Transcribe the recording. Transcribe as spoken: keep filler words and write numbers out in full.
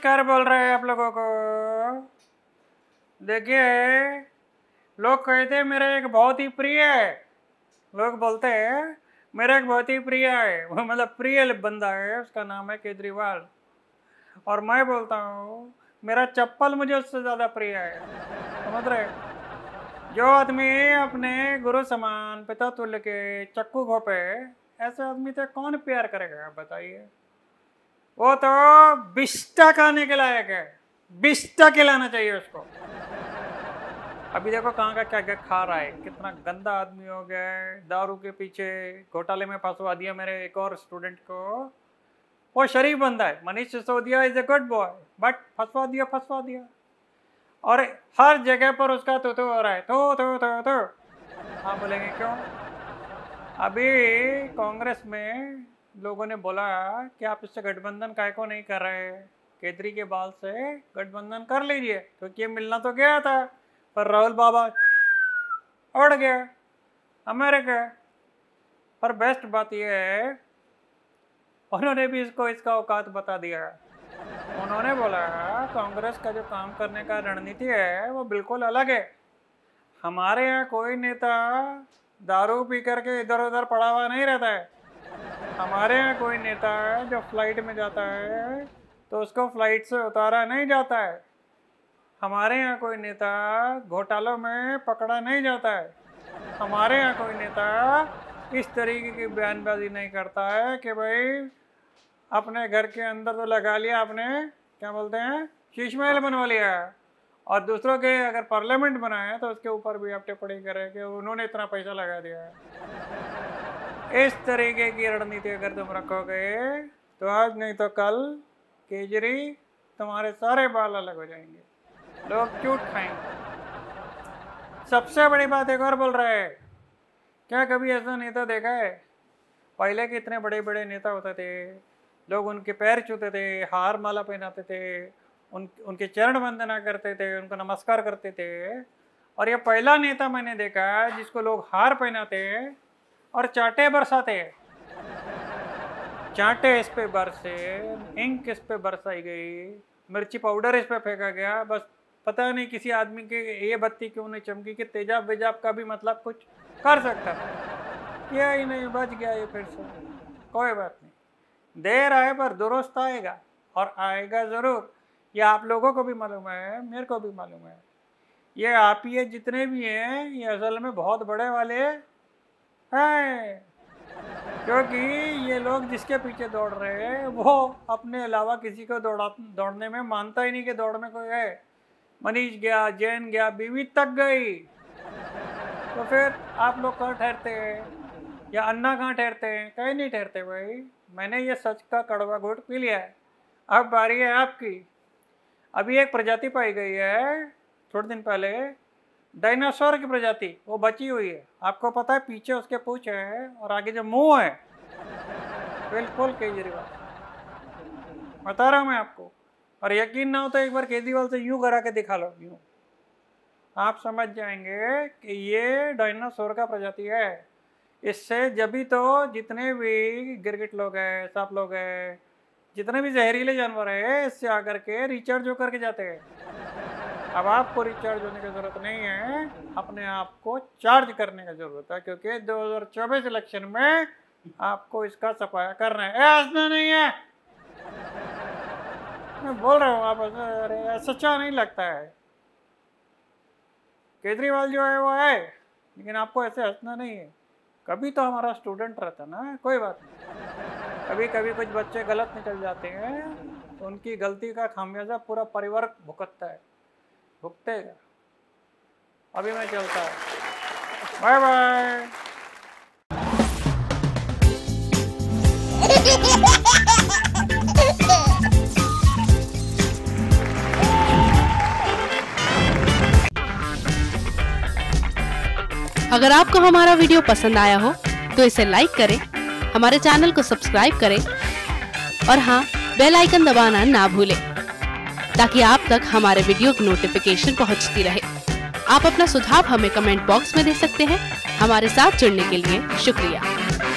नमस्कार बोल रहे हैं आप लोगों को। देखिए, लोग कहते हैं मेरा एक बहुत ही प्रिय है, लोग बोलते हैं मेरा एक बहुत ही प्रिय है, वो मतलब प्रिय बंदा है, उसका नाम है केजरीवाल। और मैं बोलता हूँ मेरा चप्पल मुझे उससे ज़्यादा प्रिय है। समझ रहे? जो आदमी अपने गुरु समान पिता तुल्य के चक्कू घोपे, ऐसे आदमी से कौन प्यार करेगा बताइए? वो तो बिस्टा खाने के लायक है, बिस्टा खिलाना चाहिए उसको। अभी देखो कहाँ का क्या क्या खा रहा है, कितना गंदा आदमी हो गया है। दारू के पीछे घोटाले में फंसवा दिया मेरे एक और स्टूडेंट को। वो शरीफ बंदा है, Manish Sisodia is a good boy, but फंसवा दिया फंसवा दिया और हर जगह पर उसका तो तो हो रहा है, तो तो तो तो आप बोलेंगे क्यों? अभी कांग्रेस में लोगों ने बोला कि आप इससे गठबंधन काहे को नहीं कर रहे, केजरी के बाल से गठबंधन कर लीजिए, क्योंकि ये मिलना तो गया था, पर राहुल बाबा उड़ गया अमेरिका। पर बेस्ट बात यह है, उन्होंने भी इसको इसका औकात बता दिया। उन्होंने बोला कांग्रेस का जो काम करने का रणनीति है वो बिल्कुल अलग है। हमारे यहाँ कोई नेता दारू पी करके इधर उधर पड़ा हुआ नहीं रहता है। हमारे यहाँ कोई नेता है जो फ्लाइट में जाता है तो उसको फ्लाइट से उतारा नहीं जाता है। हमारे यहाँ कोई नेता घोटालों में पकड़ा नहीं जाता है। हमारे यहाँ कोई नेता इस तरीके की बयानबाजी नहीं करता है कि भाई अपने घर के अंदर तो लगा लिया आपने, क्या बोलते हैं, शीश महल बनवा लिया, और दूसरों के अगर पार्लियामेंट बनाए तो उसके ऊपर भी आप टिप्पणी करें कि उन्होंने इतना पैसा लगा दिया है। इस तरीके की रणनीति अगर तुम रखोगे तो आज नहीं तो कल केजरी तुम्हारे सारे बाल अलग हो जाएंगे, लोग चूट खाएंगे। सबसे बड़ी बात एक और बोल रहे हैं, क्या कभी ऐसा नेता देखा है? पहले के इतने बड़े बड़े नेता होते थे, लोग उनके पैर छूते थे, हार माला पहनाते थे, उन उनके चरण वंदना करते थे, उनको नमस्कार करते थे। और ये पहला नेता मैंने देखा जिसको लोग हार पहनाते और चाटे बरसाते। चाटे इस पे बरसे, इंक इस पे बरसाई गई, मिर्ची पाउडर इस पे फेंका गया, बस पता नहीं किसी आदमी के ये बत्ती क्यों नहीं चमकी कि तेजाब वेजाब का भी मतलब कुछ कर सकता था। किया ही नहीं, बच गया ये फिर से। कोई बात नहीं, देर आए पर दुरुस्त आएगा, और आएगा ज़रूर। ये आप लोगों को भी मालूम है, मेरे को भी मालूम है। ये आप ये जितने भी हैं ये असल में बहुत बड़े वाले हैं, क्योंकि ये लोग जिसके पीछे दौड़ रहे हैं वो अपने अलावा किसी को दौड़ा दौड़ने में मानता ही नहीं कि दौड़ में कोई है। मनीष गया, जैन गया, बीवी तक गई, तो फिर आप लोग कहाँ ठहरते हैं? या अन्ना कहाँ ठहरते हैं? कहीं नहीं ठहरते भाई। मैंने ये सच का कड़वा घूंट पी लिया है, अब बारी है आपकी। अभी एक प्रजाति पाई गई है थोड़े दिन पहले, डायनासोर की प्रजाति, वो बची हुई है। आपको पता है पीछे उसके पूंछ है और आगे जो मुंह है, बिल्कुल केजरीवाल, बता रहा हूँ मैं आपको। और यकीन ना हो तो एक बार केजरीवाल से यूं करा के दिखा लो, यूं आप समझ जाएंगे कि ये डायनासोर का प्रजाति है। इससे जब भी तो जितने भी गिरगिट लोग हैं, सांप लोग हैं, जितने भी जहरीले जानवर हैं, इससे आकर के रिचार्ज होकर के जाते हैं। अब आपको रिचार्ज होने की ज़रूरत नहीं है, अपने आप को चार्ज करने की ज़रूरत है, क्योंकि दो हज़ार चौबीस इलेक्शन में आपको इसका सफाया करना है। ऐसा नहीं है, मैं बोल रहा हूँ, आप अरे सच्चा नहीं लगता है। केजरीवाल जो है वो है, लेकिन आपको ऐसे हंसना नहीं है। कभी तो हमारा स्टूडेंट रहता ना, कोई बात नहीं। कभी कभी कुछ बच्चे गलत निकल जाते हैं तो उनकी गलती का खामियाजा पूरा परिवार भुगतता है, भुगतेगा। अभी मैं चलता है, बाय बाय। अगर आपको हमारा वीडियो पसंद आया हो तो इसे लाइक करें, हमारे चैनल को सब्सक्राइब करें और हाँ, बेल आइकन दबाना ना भूलें, ताकि आप तक हमारे वीडियो की नोटिफिकेशन पहुंचती रहे। आप अपना सुझाव हमें कमेंट बॉक्स में दे सकते हैं। हमारे साथ जुड़ने के लिए शुक्रिया।